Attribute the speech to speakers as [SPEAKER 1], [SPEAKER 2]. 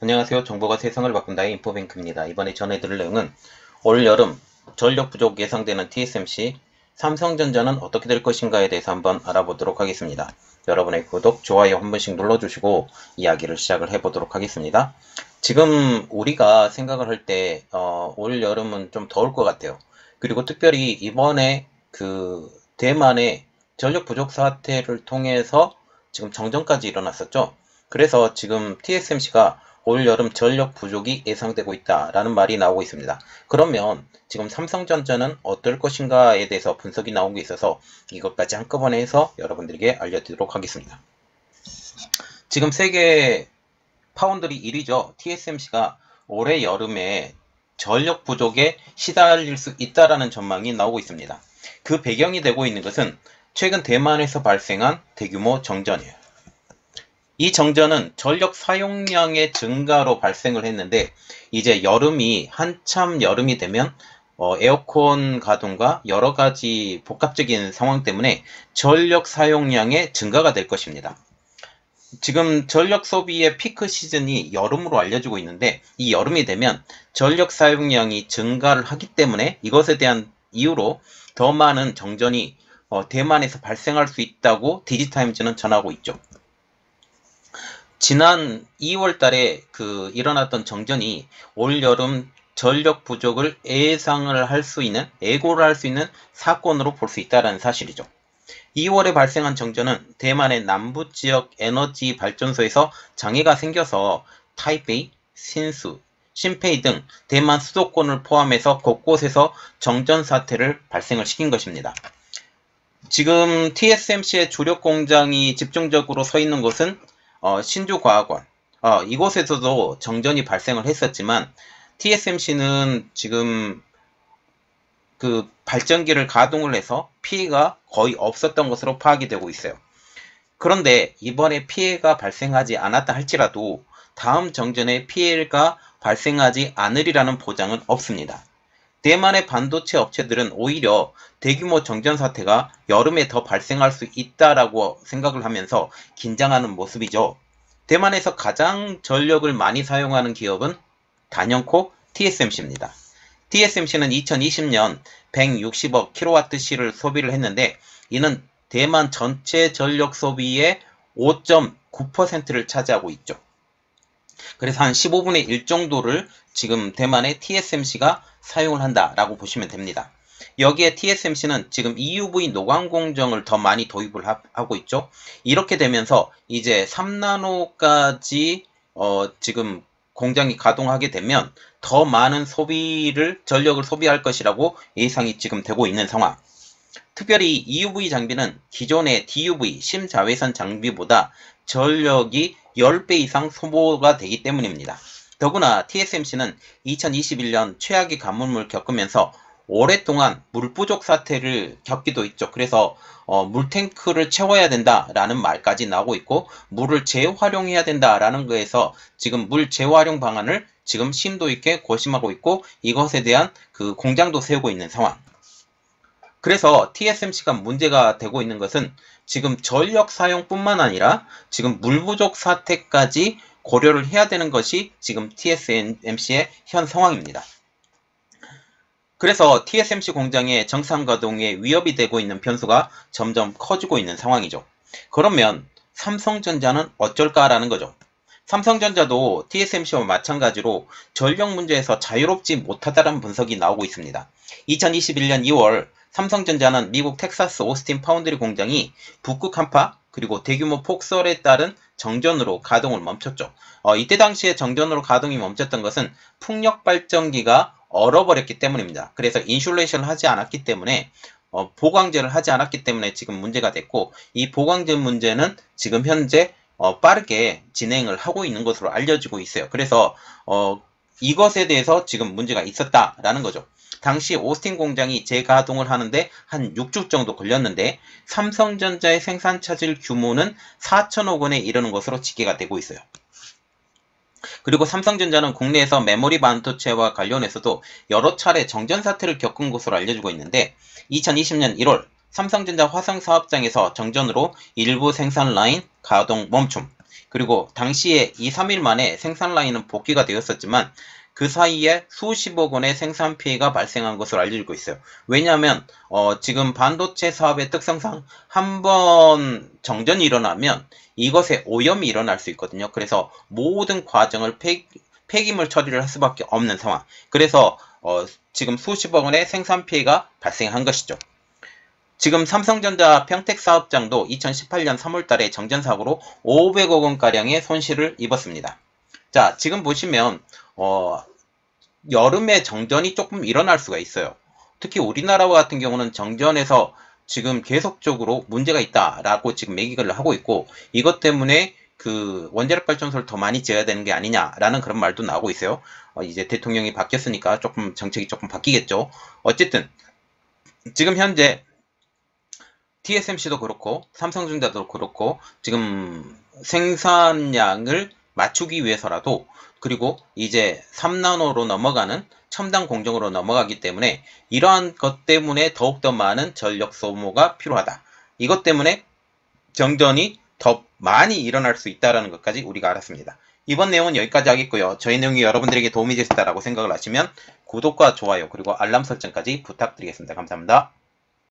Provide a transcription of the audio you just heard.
[SPEAKER 1] 안녕하세요. 정보가 세상을 바꾼다의 인포뱅크입니다. 이번에 전해드릴 내용은 올 여름 전력 부족 예상되는 TSMC, 삼성전자는 어떻게 될 것인가에 대해서 한번 알아보도록 하겠습니다. 여러분의 구독, 좋아요 한 번씩 눌러주시고 이야기를 시작을 해보도록 하겠습니다. 지금 우리가 생각을 할 때 올 여름은 좀 더울 것 같아요. 그리고 특별히 이번에 대만의 전력 부족 사태를 통해서 지금 정전까지 일어났었죠. 그래서 지금 TSMC가 올 여름 전력 부족이 예상되고 있다라는 말이 나오고 있습니다. 그러면 지금 삼성전자는 어떨 것인가에 대해서 분석이 나온 게 있어서 이것까지 한꺼번에 해서 여러분들에게 알려드리도록 하겠습니다. 지금 세계 파운드리 1위죠. TSMC가 올해 여름에 전력 부족에 시달릴 수 있다라는 전망이 나오고 있습니다. 그 배경이 되고 있는 것은 최근 대만에서 발생한 대규모 정전이에요. 이 정전은 전력 사용량의 증가로 발생을 했는데 이제 여름이 한참 여름이 되면 에어컨 가동과 여러 가지 복합적인 상황 때문에 전력 사용량의 증가가 될 것입니다. 지금 전력 소비의 피크 시즌이 여름으로 알려지고 있는데 이 여름이 되면 전력 사용량이 증가를 하기 때문에 이것에 대한 이유로 더 많은 정전이 대만에서 발생할 수 있다고 디지타임즈는 전하고 있죠. 지난 2월 달에 일어났던 정전이 올여름 전력 부족을 예고를 할 수 있는 사건으로 볼 수 있다는 사실이죠. 2월에 발생한 정전은 대만의 남부 지역 에너지 발전소에서 장애가 생겨서 타이베이, 신수, 신페이 등 대만 수도권을 포함해서 곳곳에서 정전 사태를 발생을 시킨 것입니다. 지금 TSMC의 주력 공장이 집중적으로 서 있는 곳은 신주과학원, 이곳에서도 정전이 발생을 했었지만 TSMC는 지금 발전기를 가동을 해서 피해가 거의 없었던 것으로 파악이 되고 있어요. 그런데 이번에 피해가 발생하지 않았다 할지라도 다음 정전에 피해가 발생하지 않으리라는 보장은 없습니다. 대만의 반도체 업체들은 오히려 대규모 정전 사태가 여름에 더 발생할 수 있다라고 생각을 하면서 긴장하는 모습이죠. 대만에서 가장 전력을 많이 사용하는 기업은 단연코 TSMC입니다. TSMC는 2020년 160억 kWh를 소비를 했는데 이는 대만 전체 전력 소비의 5.9%를 차지하고 있죠. 그래서 한 15분의 1 정도를 지금 대만의 TSMC가 사용을 한다라고 보시면 됩니다. 여기에 TSMC는 지금 EUV 노광 공정을 더 많이 도입을 하고 있죠. 이렇게 되면서 이제 3나노까지 지금 공장이 가동하게 되면 더 많은 전력을 소비할 것이라고 예상이 지금 되고 있는 상황. 특별히 EUV 장비는 기존의 DUV 심자외선 장비보다 전력이 10배 이상 소모가 되기 때문입니다. 더구나 TSMC는 2021년 최악의 가뭄을 겪으면서 오랫동안 물 부족 사태를 겪기도 있죠. 그래서 물탱크를 채워야 된다라는 말까지 나오고 있고 물을 재활용해야 된다라는 거에서 지금 물 재활용 방안을 지금 심도 있게 고심하고 있고 이것에 대한 공장도 세우고 있는 상황. 그래서 TSMC가 문제가 되고 있는 것은 지금 전력 사용뿐만 아니라 지금 물 부족 사태까지 고려를 해야 되는 것이 지금 TSMC의 현 상황입니다. 그래서 TSMC 공장의 정상 가동에 위협이 되고 있는 변수가 점점 커지고 있는 상황이죠. 그러면 삼성전자는 어쩔까라는 거죠. 삼성전자도 TSMC와 마찬가지로 전력 문제에서 자유롭지 못하다는 분석이 나오고 있습니다. 2021년 2월 삼성전자는 미국 텍사스 오스틴 파운드리 공장이 북극 한파 그리고 대규모 폭설에 따른 정전으로 가동을 멈췄죠. 이때 당시에 정전으로 가동이 멈췄던 것은 풍력 발전기가 얼어버렸기 때문입니다. 그래서 인슐레이션을 하지 않았기 때문에 보강제를 하지 않았기 때문에 지금 문제가 됐고 이 보강제 문제는 지금 현재 빠르게 진행을 하고 있는 것으로 알려지고 있어요. 그래서 이것에 대해서 지금 문제가 있었다라는 거죠. 당시 오스틴 공장이 재가동을 하는데 한 6주 정도 걸렸는데 삼성전자의 생산 차질 규모는 4천억 원에 이르는 것으로 집계가 되고 있어요. 그리고 삼성전자는 국내에서 메모리 반도체와 관련해서도 여러 차례 정전 사태를 겪은 것으로 알려지고 있는데 2020년 1월 삼성전자 화성 사업장에서 정전으로 일부 생산 라인 가동 멈춤, 그리고 당시에 2, 3일 만에 생산 라인은 복귀가 되었었지만 그 사이에 수십억 원의 생산 피해가 발생한 것으로 알려지고 있어요. 왜냐하면 지금 반도체 사업의 특성상 한번 정전이 일어나면 이것에 오염이 일어날 수 있거든요. 그래서 모든 과정을 폐기물 처리를 할 수밖에 없는 상황. 그래서 지금 수십억 원의 생산 피해가 발생한 것이죠. 지금 삼성전자 평택 사업장도 2018년 3월달에 정전사고로 500억 원가량의 손실을 입었습니다. 자, 지금 보시면 여름에 정전이 조금 일어날 수가 있어요. 특히 우리나라 같은 경우는 정전에서 지금 계속적으로 문제가 있다라고 지금 얘기를 하고 있고, 이것 때문에 그 원자력 발전소를 더 많이 지어야 되는 게 아니냐라는 그런 말도 나오고 있어요. 이제 대통령이 바뀌었으니까 조금 정책이 조금 바뀌겠죠. 어쨌든 지금 현재 TSMC도 그렇고 삼성전자도 그렇고 지금 생산량을 맞추기 위해서라도, 그리고 이제 3나노로 넘어가는 첨단 공정으로 넘어가기 때문에 이러한 것 때문에 더욱더 많은 전력 소모가 필요하다. 이것 때문에 정전이 더 많이 일어날 수 있다는 것까지 우리가 알았습니다. 이번 내용은 여기까지 하겠고요. 저희 내용이 여러분들에게 도움이 되셨다라고 생각을 하시면 구독과 좋아요 그리고 알람 설정까지 부탁드리겠습니다. 감사합니다.